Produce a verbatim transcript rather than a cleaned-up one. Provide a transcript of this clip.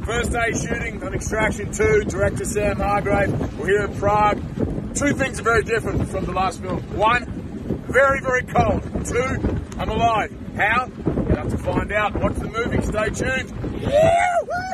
First day shooting on Extraction two, director Sam Hargrave. We're here in Prague. Two things are very different from the last film. One, very, very cold. Two, I'm alive. How? You'll have to find out. Watch the movie. Stay tuned. Yeah!